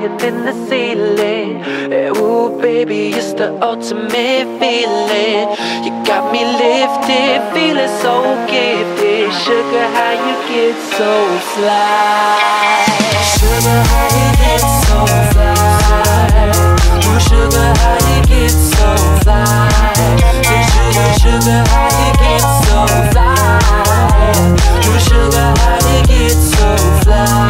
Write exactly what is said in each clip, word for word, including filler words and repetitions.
higher than the ceiling. Hey, ooh, baby, it's the ultimate feeling. You got me lifted, feeling so gifted. Sugar, how you get so fly? Sugar, how you get so fly? Ooh, sugar, how you get so fly? Say, sugar, sugar, how you get so fly? Ooh, sugar, how you get so fly?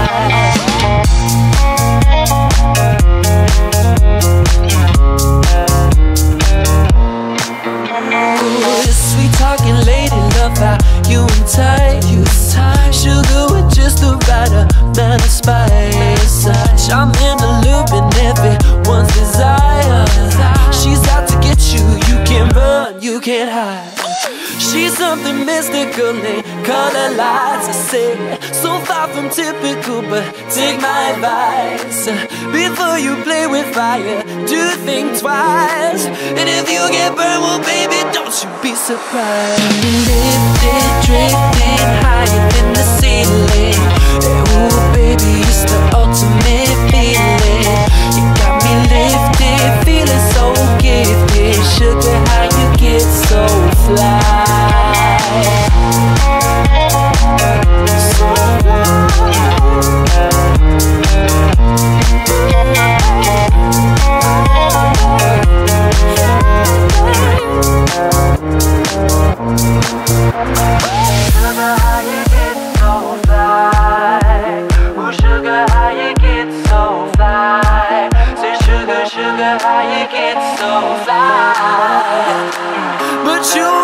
Sweet talking lady, love how you entice. Sugar with just the right amount of spice. I'm in a loop in everyone's desire. She's out to get you, you can't run, you can't hide. She's something mystical in color lights. I say, so far from typical, but take my advice. Before you play with fire, do think twice. And if you get burned, well baby, don't you be surprised. Lifted, drifting higher than the ceiling. Ooh baby, it's the ultimate feeling. You got me lifted, feeling so gifted. Sugar, how you get so fly? So Sugar, how you get so fly? Ooh, sugar, how you get so fly? Say, sugar, sugar, how you get so fly? But you